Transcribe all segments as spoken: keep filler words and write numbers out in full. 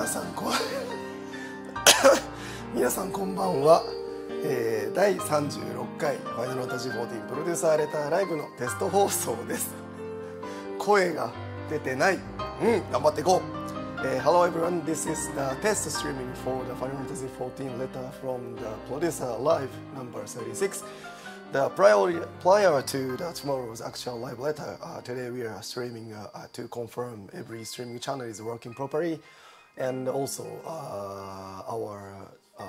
さんこ皆さんこんばんは、えー、だいさんじゅうろっかいファイナルファンタジーフォーティーンプロデューサーレターライブのテスト放送です。声が出てない。うん、頑張っていこう。Uh, hello everyone, this is the test streaming for the Final Fantasy fourteen letter from the producer live number thirty-six. The prior, prior to the tomorrow's actual live letter, uh, today we are streaming uh, uh, to confirm every streaming channel is working properly, and also uh, our uh,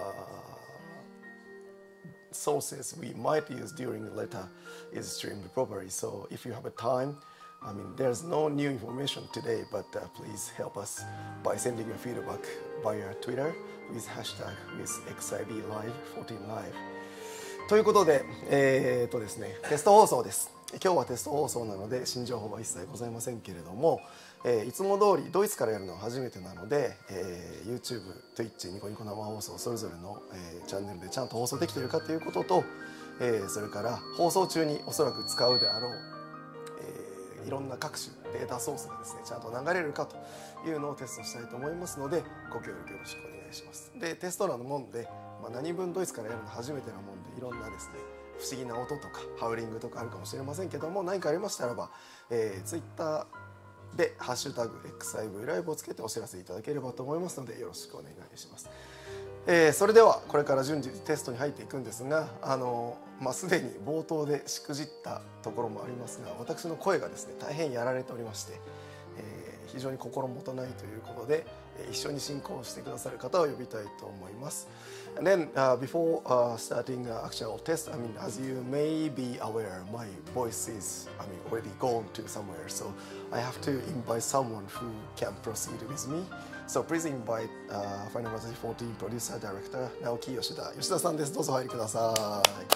sources we might use during the letter is streamed properly. So if you have a time, I mean, there's no new information today, but uh, please help us by sending your feedback via Twitter with hashtag with エックスアイビーライブフォーティーンライブ ということで、えーっとですね、テスト放送です。今日はテスト放送なので新情報は一切ございませんけれども、えー、いつも通りドイツからやるのは初めてなので、えー、YouTube、Twitch、ニコニコ生放送それぞれの、えー、チャンネルでちゃんと放送できているかということと、えー、それから放送中におそらく使うであろういろんな各種データソースがですねちゃんと流れるかというのをテストしたいと思いますのでご協力よろしくお願いします。でテストなのもんで、まあ、何分ドイツからやるの初めてなもんでいろんなですね不思議な音とかハウリングとかあるかもしれませんけども、何かありましたらば、えー、Twitter でハッシュタグ エックスアイブイ ライブをつけてお知らせいただければと思いますのでよろしくお願いします。えー、それではこれから順次テストに入っていくんですが、あのまあ、すでに冒頭でしくじったところもありますが、私の声がですね大変やられておりまして、えー、非常に心もとないということで、えー、一緒に進行してくださる方を呼びたいと思います。And then, uh, before uh, starting the actual test, I mean, as you may be aware, my voice is, I mean, already gone to somewhere, so I have to invite someone who can proceed with me. So please invite uh, Final Fantasy fourteen Producer Director Naoki Yoshida. Yoshida さんです。どうぞお入りください。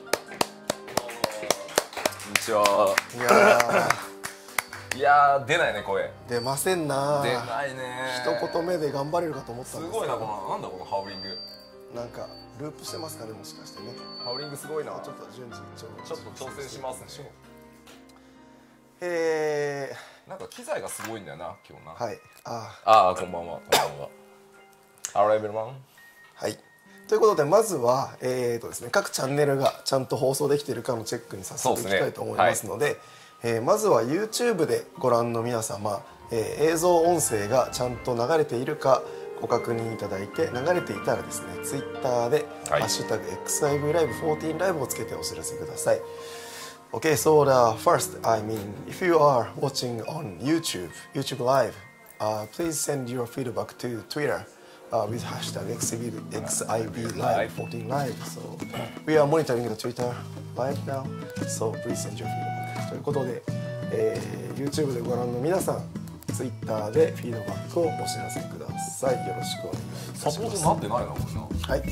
こんにちは。 いやー、いやー出ないね声。 出ませんな。 出ないね。 一言目で頑張れるかと思ったんですけど。 すごいなこのなんだこのハウリング。 なんかループしてますかね、もしかしてね。 ハウリングすごいな。 ちょっと順次ちょっと挑戦しますね。 えー、なんか機材がすごいんだよな今日な。 はい。あああこんばんはこんばんは。Hello everyone。 はい。ということでまずはえーとですね各チャンネルがちゃんと放送できているかのチェックにさせていきたいと思いますので、はいえー、まずは YouTube でご覧の皆様、えー、映像音声がちゃんと流れているかご確認いただいて、流れていたらですね Twitter で「ハッシュタグ エックスアイブイ ライブフォーティーンライブ」をつけてお知らせください。Okay, so the first, I mean, if you are watching on YouTube, YouTube Live, uh, please send your feedback to Twitter uh, with hashtagエックスアイビーライブフォーティーンライブ. So we are monitoring the Twitter live now, so please send your feedback. ということで、えー、YouTube でご覧の皆さん、Twitter でフィードバックをお知らせください。よろしくお願いいたします。 サポートなってないなこれな。 はい。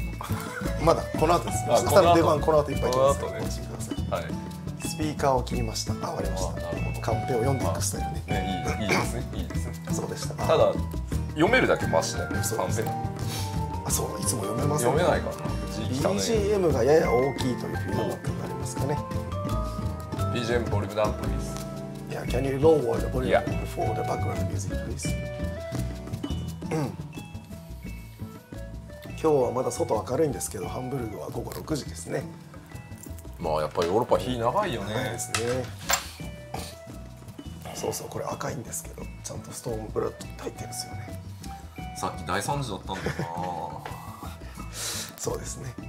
まだこの後です。そしたら出番この後いっぱい来ますからお待ちください。はい。スピーカーを切りました。あ、わかりました。なるほど。カンペを読んでいくスタイルね。 ね、いい、いいですね。いいですね。 そうでした。 ただ読めるだけマシだよね。 そうですね。あ、そう、いつも読めません。 読めないからな。 ビージーエム がやや大きいというフィードバックになりますかね。 ビージーエム ボリュームダウンプリーズ。 Yeah, can you lower the volume for the background music, please? 今日はまだ外明るいんですけど、ハンブルグはごごろくじですね。 まあやっぱりヨーロッパ日長いよね。 長いですね。そうそう、これ赤いんですけど、ちゃんとストームブラッド入ってるんですよね。 さっき大惨事だったんだよな。 そうですね。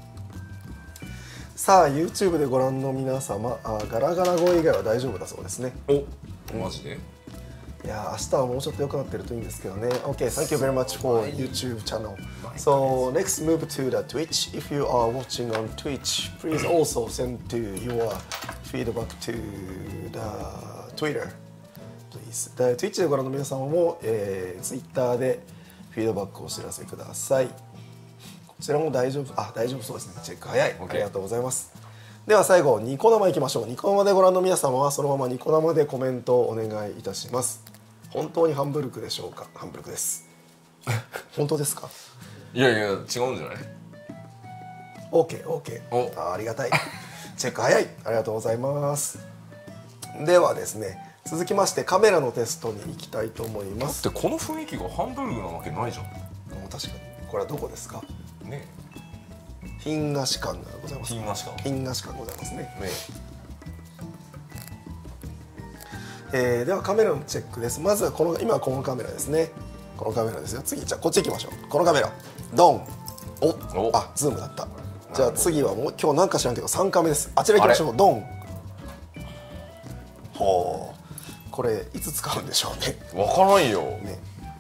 さあ YouTube でご覧の皆様、あガラガラ声以外は大丈夫だそうですね。 お、マジで？ いや、明日はもうちょっと良くなってるといいんですけどね。Okay, thank you very much for YouTube channel. So next move to the Twitch. If you are watching on Twitch, please also send to your feedback to the Twitter, please. The Twitch でご覧の皆様も、えー、Twitter でフィードバックをお知らせください。こちらも大丈夫、あ、大丈夫そうですね。チェック早い。ありがとうございます。では最後、ニコ生いきましょう。ニコ生でご覧の皆様はそのままニコ生でコメントをお願いいたします。本当にハンブルクでしょうか。ハンブルクです。本当ですか。 いやいや違うんじゃない。 オーケー オーケー。 あ、ありがたい。チェック早い。ありがとうございます。ではですね、 続きましてカメラのテストに行きたいと思います。 でこの雰囲気がハンブルグなわけないじゃん。 もう確かにこれはどこですか？ ね東館がございます。 東館東館ございますね。 ねえー、ではカメラのチェックです。まずはこの今はこのカメラですね。このカメラですよ。次じゃあこっち行きましょう。このカメラドン。おおあズームだった。じゃあ次はもう今日なんか知らんけどさんカメです。あちら行きましょう。ドン。ほうこれいつ使うんでしょうね。 分からんよ、 ね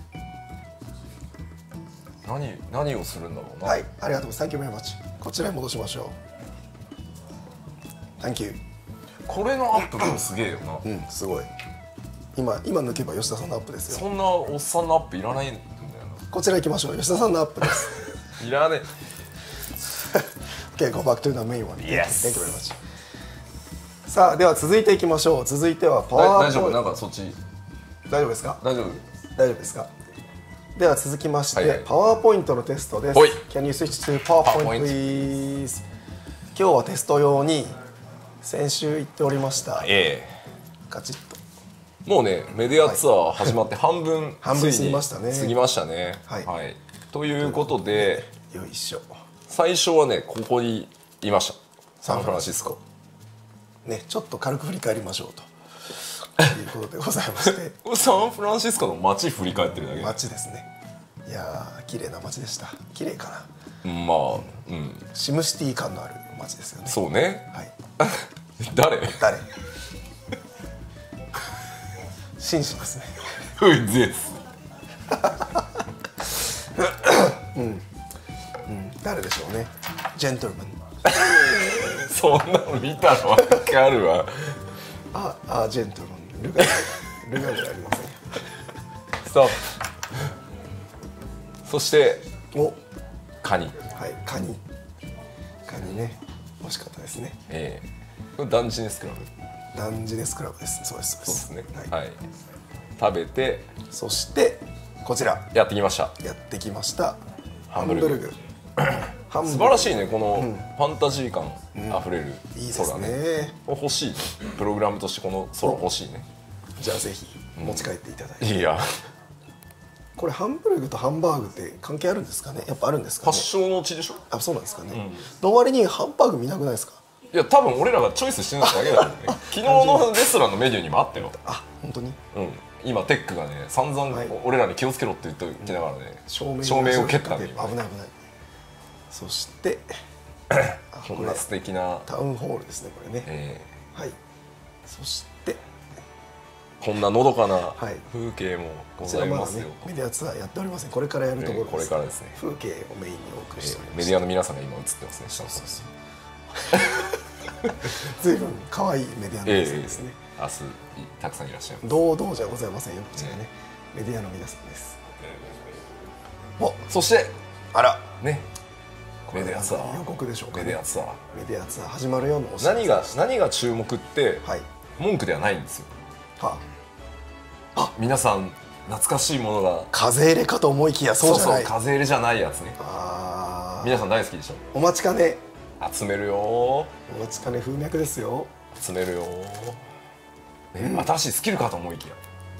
何何をするんだろうな。 はいありがとうございます。Thank you very much。こちらに戻しましょう。Thank you。 これのアップもすげえよな。 うんすごい。今今抜けば吉田さんのアップですよ。 そんなおっさんのアップいらないんだよこちら行きましょう。吉田さんのアップです。 な。いらね Okay, go back to the main one. Yes. Thank you very much. さあでは続いていきましょう。続いてはパワー大丈夫ポイント。 なんかそっち大丈夫ですか？ 大丈夫。 大丈夫ですか？では続きまして、 はいはいパワーポイントのテストです。 ほい Can you switch to PowerPoint, please? 今日はテスト用に先週言っておりましたえガチッとえもうねメディアツアー始まって半分半分ついに過ぎましたね過ぎましたね。 はいということでよいしょ最初はねここにいました。サンフランシスコ。 ねちょっと軽く振り返りましょうということでございましてサンフランシスコの街振り返ってるだけ。 街ですね。いやー綺麗な街でした。綺麗かな。 まあうんシムシティ感のある街ですよね。 そうね。 はい誰誰紳士ですね。 ウイゼス誰でしょうね。ジェントルマン。 そんなの見たらわかるわ。 ああジェントルマン。ルガルガではありませんよ。 ストップ。そしておカニ。 はいカニカニね美味しかったですね。 ええこれダンジネスクラブ。 ダンジネスクラブです。そうですそうですね。 はいはい。食べてそしてこちらやってきました。 やってきましたハンブルグハンブルグハンブルグ素晴らしいねこのファンタジー感あふれるいいです空ね。 ね。 これ欲しいプログラムとしてこの空欲しいね。 じゃあぜひ持ち帰っていただいて、 いやこれハンブルグとハンバーグって関係あるんですかね。やっぱあるんですかね。 発祥の地でしょ。 あそうなんですかね、の割にハンバーグ見なくないですか。 いや多分俺らがチョイスしてないだけだよね。昨日のレストランのメニューにもあったよ。 あ本当にうん、今テックがね散々 はい俺らに気をつけろって言っておきながらね、 照明照明を蹴ったん危でない危ない。そしてあこんな素敵な、 タウンホールですねこれね、 えはいそしてーこんなのどかなはい風景もごこちらまだねざいますよ。 メディアツアーやっておりません。これからやるところです、 えーこれからですね風景をメインにお送りしております、 メディアの皆さんが今映ってますね下の方。 そうそう随分可愛いメディアの皆さんですね、 えー、明日たくさんいらっしゃいます。 堂々じゃございませんよこちらね、メディアの皆さんです。おそしてあらねこれメディアツアー予告でしょうか、ね、 メディアツアーメディアツアー始まるようなお知らせ何が何が注目って、 はい文句ではないんですよ。 は皆さん懐かしいものが風入れかと思いきやそうじゃない。 風入れじゃないやつね。 あ皆さん大好きでしょ。 お待ちかね集めるよお待ちかね風脈ですよ。 集めるよ、ね新しいスキルかと思いきや、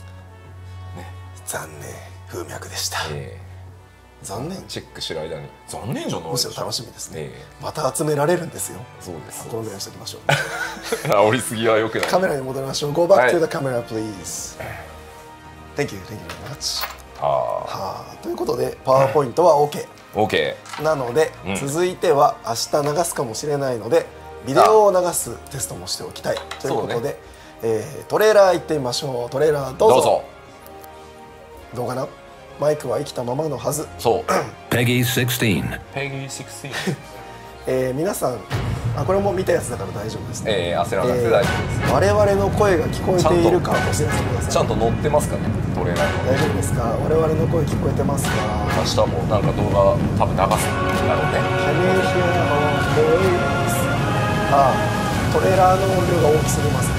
残念風脈でした、 え残念ー、チェックしてる間に残念じゃないむしろ楽しみですね、 えまた集められるんですよ。 ーそうですこのぐらいにしておきましょう煽りすぎはよくない。 カメラに戻りましょう。 Go back はい to the camera please. Thank you, thank you very much. あはあということでパワーポイントは OK あ OK なので、 うん続いては明日流すかもしれないのでビデオを流すテストもしておきたいということで、 そうねえートレーラー行ってみましょう。トレーラーどうぞ。 どうぞ。 どうかな。マイクは生きたままのはず。 そう Peggy sixteen. ペギーじゅうろくえー皆さんあこれも見たやつだから大丈夫ですね。 えー、焦らなくて大丈夫です、 えー我々の声が聞こえているかお知らせください。 ちゃんと乗ってますかねトレーラーの。 大丈夫ですか。我々の声聞こえてますか。 明日もなんか動画多分流すんだろうね。 Can you hear our voice? ああトレーラーの音量が大きすぎますね。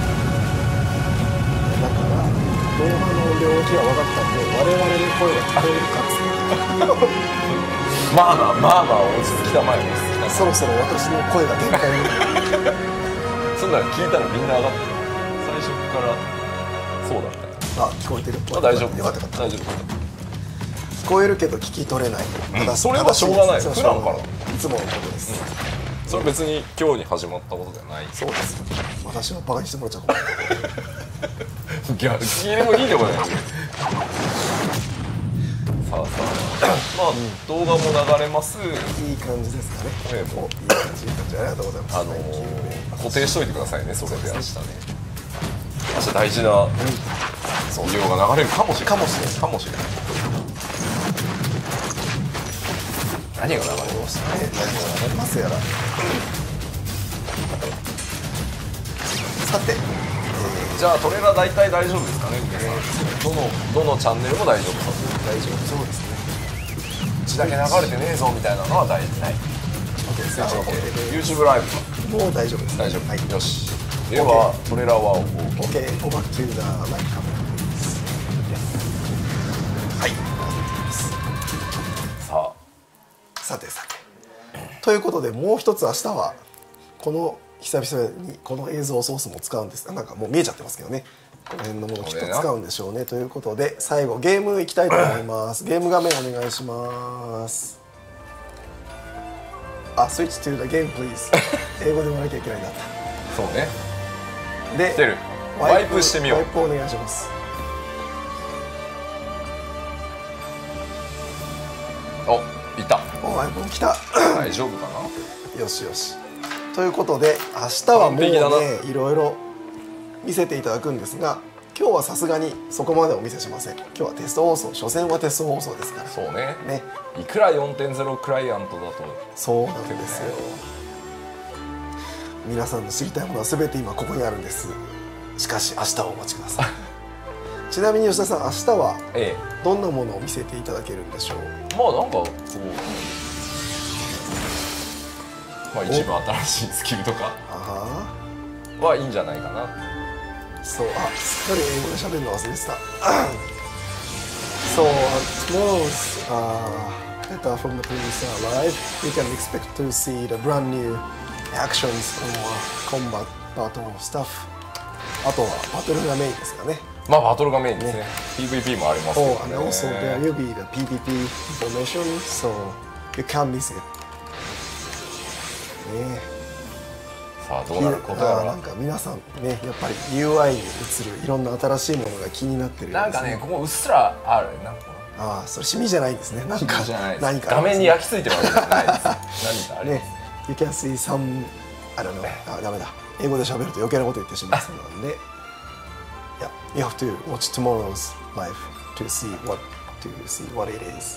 だから動画の音量大きいは分かったんで我々の声が聞こえるかっつってまあまあまあまあ落ち着きたまえです。 そろそろ私の声が限界にそんなの聞いたらみんな上がってる。最初からそうだったね。 あ、聞こえてる。 まあ大丈夫。 よかったよかった。 大丈夫。 聞こえるけど聞き取れない。 うん、それはしょうがない。普段から。いつものことです。 うん、それは別に今日に始まったことではない。 そうです。私はバカにしてもらっちゃうかも。 逆にでもいいでもない。さあさあ、まあ、うん、動画も流れます。 いい感じですかね。 ええ、 もういい感じ、いい感じ、ありがとうございます。 あのー、固定しといてくださいね。それで明日ね。明日大事な、うん、そう、量が流れるかもしれない。 かもしれない。 かもしれない。何が流れますかね。 何が流れますやら。さて、えー、じゃあトレーラー大体大丈夫ですかね、皆さん。どのどのチャンネルも大丈夫そう。 大丈夫そうですね。 うちだけ流れてねえぞみたいなのは大事ない。YouTube ライブもう大丈夫です。 大丈夫。はい。よし。ではトレーラーは OK。Go back to the light camera。はい。 さあ。 さてさて。ということでもう一つ明日はこの久々にこの映像ソースも使うんです。なんかもう見えちゃってますけどね。この辺のものをきっと使うんでしょうね。ということで最後ゲームいきたいと思います。ゲーム画面お願いします。あ、スイッチ to the game please。英語で言わなきゃいけないんだった。 そうね。 で、 来てる。ワイプしてみよう。 ワイプお願いします。 お、いた。 お、ワイプ来た。 大丈夫かな。よしよし。ということで明日はもうねいろいろ見せていただくんですが、今日はさすがにそこまでお見せしません。今日はテスト放送、初戦はテスト放送ですから。 そうね。 ね。 いくら よんてんゼロ クライアントだと。 そうなんですよ。皆さんの知りたいものは全て今ここにあるんです。しかし明日をお待ちください。ちなみに吉田さん、明日はどんなものを見せていただけるんでしょう。 まあなんかこう、まあ一番新しいスキルとかはいいんじゃないかな。 そう、あ、すっかり英語で喋るの忘れてた。So tomorrow's uh, beta from the previous live, we can expect to see the brand new actions or combat battle stuff. あとはバトルがメインですかね。 まあバトルがメインですね。ね ピーブイピー もありますけどね。 Oh, and also there will be the ピーブイピー information, so you can't miss it. ね。 さあどうなることやら。 なんか皆さんね、やっぱり ユーアイ に映るいろんな新しいものが気になってる、ね。 なんかね、ここうっすらあるなんか。 ああ、それシミじゃないんですね。なんか何か画面に焼き付いてるわけじゃないです。何かあります。 ね、You can see some あれのあダメだ。英語で喋ると余計なこと言ってしまうので、いや、You have to watch tomorrow's live to see what to see what it is。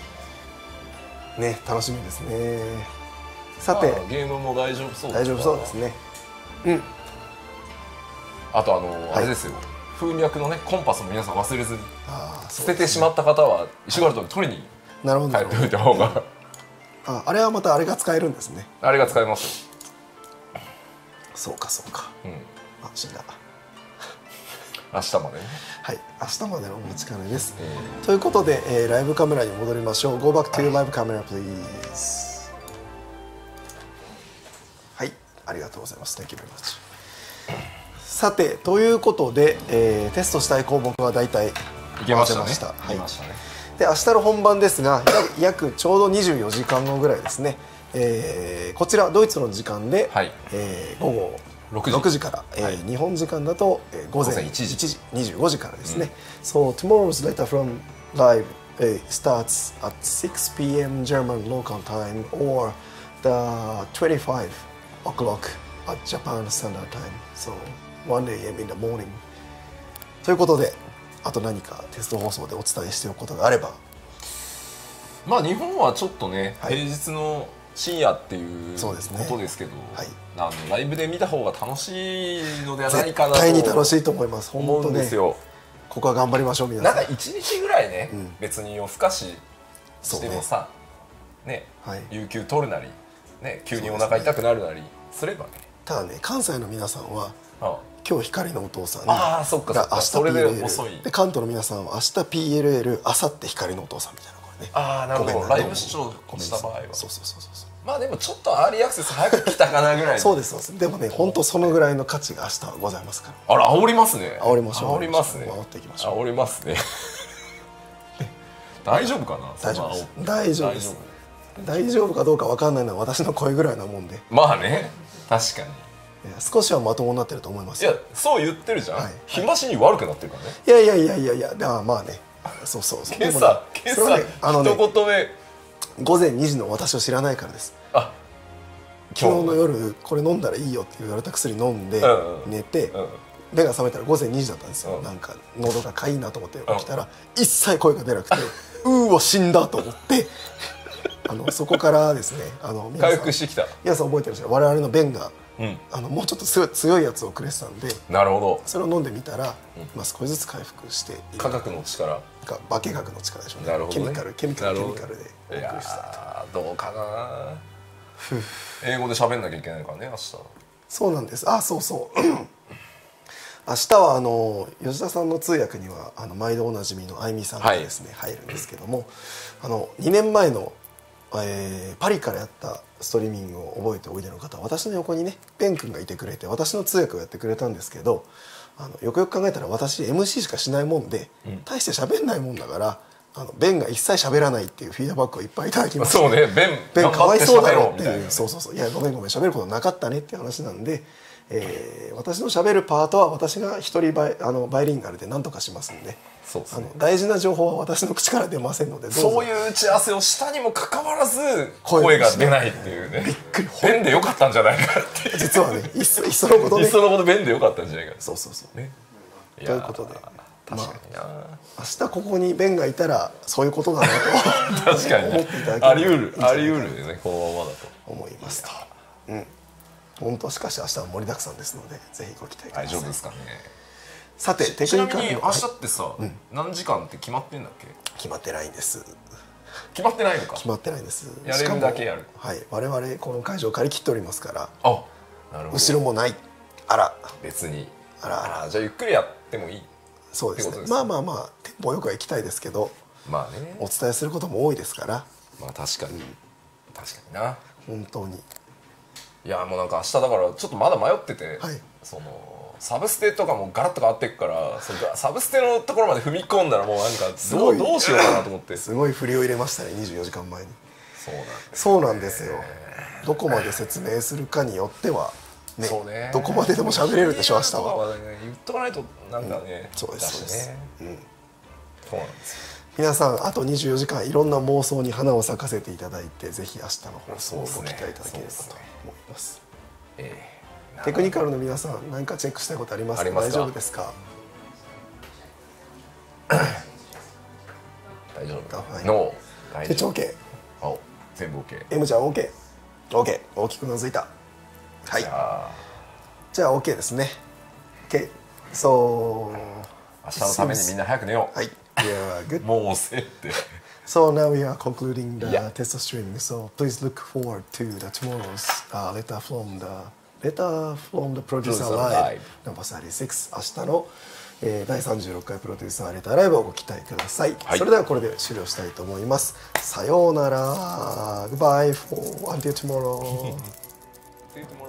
ね、楽しみですね。さて、 ゲームも大丈夫そうです。 大丈夫そうですね。うん。 あとあのあれですよ。風脈のねコンパスも皆さん忘れずに、捨ててしまった方は石狩と取りに帰っておいた方が。 あ、あれはまたあれが使えるんですね。 あれが使えますよ。 そうかそうか。うん。あ、死んだ。 明日までね。 はい、明日までのお待ちかねです。ということで、えー、ライブカメラに戻りましょう。Go back to live camera please。はい、ありがとうございます。Thank you very much。さて、ということで、えー、テストしたい項目は大体いけましたね。 はい。 ましたね。 で、明日の本番ですが、約ちょうどにじゅうよじかんごぐらいですね。えー、こちらドイツの時間で、はい、えー、午後ろくじから、えーはい、日本時間だと、えー、午前いちじにじゅうごじからですね。うん、so tomorrow's letter from live、uh, starts at six p m German local time or the twenty-five o'clock at Japan Standard Time. So one a m in the morning. ということで、あと何かテスト放送でお伝えしておくことがあれば。 まあ日本はちょっとね、はい、平日の深夜っていうことですけど、はい、あのライブで見た方が楽しいのではないかなと。 絶対に楽しいと思います。本当ね、 思うんですよ。 ここは頑張りましょう皆さん。 なんか一日ぐらいね、うん、別に夜更かししてもさ、ね、はい、有給取るなり、ね、急にお腹痛くなるなりすればね。 ただね、関西の皆さんは、ああ今日光のお父さんが明日 ピーエルエル それで遅い。 で関東の皆さんは明日 ピーエルエル、明後日光のお父さんみたいなこれね。 ああ、なるほど。ライブ視聴した場合は。 そうそうそうそう。 まあでもちょっとアーリーアクセス早く来たかなぐらいそうですそうです。でもね本当そのぐらいの価値が明日はございますから。 あら煽りますね。 煽りましょう。 煽りますね。 煽っていきましょう。 煽りますね。大丈夫かな。 大丈夫です。大丈夫です。大丈夫かどうかわかんないのは私の声ぐらいなもんで。 まあね、確かに。 少しはまともになってると思います。 いやそう言ってるじゃん。はい、日増しに悪くなってるからね。 いやいやいやいやいや、だまあね、そうそうそう。 今朝今朝、ね、あのね、一言目午前にじの私を知らないからです。あ、昨日の夜これ飲んだらいいよって言われた薬飲んで寝て、目が覚めたら午前にじだったんですよ。うん、なんか喉がかいいなと思って起きたら一切声が出なくて、うーわ死んだと思って。あのそこからですね、あの回復してきた。 皆さん覚えてるんですよ。我々の便が、うん、あのもうちょっと強い強いやつをくれてたんで、 なるほど。 それを飲んでみたら、うん、まあ少しずつ回復して、 科学の力か化学の力でしょうね。 なるほどね。 ケミカルケミカルケミカルでお送りした。どうかな。英語で喋んなきゃいけないからね明日。 そうなんです。あ、そうそう明日はあの吉田さんの通訳にはあの毎度おなじみのあいみさんがですね、はい、入るんですけども、あのにねんまえの、えー、パリからやったストリーミングを覚えておいでの方は私の横にねベン君がいてくれて私の通訳をやってくれたんですけど、あのよくよく考えたら私 エムシー しかしないもんで、うん、大して喋んないもんだから、あのベンが一切喋らないっていうフィードバックをいっぱいいただきました。 そうね、ベンベンかわいそうだろうっていう、そうそうそう、いやごめんごめん喋ることなかったねっていう話なんで、えー、私の喋るパートは私が一人バイあのバイリンガルで何とかしますんで、 そうですね、 あの大事な情報は私の口から出ませんので、どうぞ。 そういう打ち合わせをしたにもかかわらず声が出ないっていうね。びっくり。ベンでよかったんじゃないかっていう。 実はね、いっそいっそのことね、 いっそのことベンでよかったんじゃないか。 そうそうそうね。 ということで、 確かにな、まあ、明日ここにベンがいたらそういうことだなと確かに思っていただける、あり得るあり得るよね、このままだと思いますと。うん、本当しかし明日は盛りだくさんですのでぜひご期待ください。 大丈夫ですかね。 さてテクニカルの、 ちなみに明日ってさ、はい、何時間って決まってんだっけ？ 決まってないんです。 決まってないのか。 決まってないんです。 やれるだけやる。 はい、我々この会場を借り切っておりますから。 あ、なるほど。 後ろもない。あら、 別に。 あらあら、 じゃあゆっくりやってもいい。 そうですね。まあまあまあテンポよくは行きたいですけど、 まあね、 お伝えすることも多いですから。 まあ確かに、うん、確かにな。 本当に。 いやもうなんか明日だからちょっとまだ迷ってて、はい、そのサブステとかもガラッと変わっていくから、そのサブステのところまで踏み込んだらもうなんかどうどうしようかなと思って。 すごい振りを入れましたね、にじゅうよじかんまえに。 そうなんです、ね、 そうなんですよ。どこまで説明するかによっては。ね、そうね、どこまででも喋れるでしょ明日は。 言っとかないとなんかね、 うん、そうですそうです、うん、 そうなんですよ。 皆さんあとにじゅうよじかんいろんな妄想に花を咲かせていただいて、ぜひ明日の放送をご期待いただければと思います。えー、テクニカルの皆さん何かチェックしたいことありますか？大丈夫ですか？ 大丈夫。 はい、 ノー。手帳 OK。 あ、全部 OK。 M ちゃん OK。OK。大きくうなずいた。はい。じゃあ OK ですね。OK。そう。 明日のためにみんな早く寝よう。 はい。Yeah, good. もう遅いって。 So now we are concluding the yeah. test streaming. So please look forward to the tomorrow's uh, letter from the letter from the producer live number thirty-six. 明日の、えー、だいさんじゅうろっかいプロデューサーレターライブをご期待ください。はい、それではこれで終了したいと思います。さようなら。Goodbye for until tomorrow.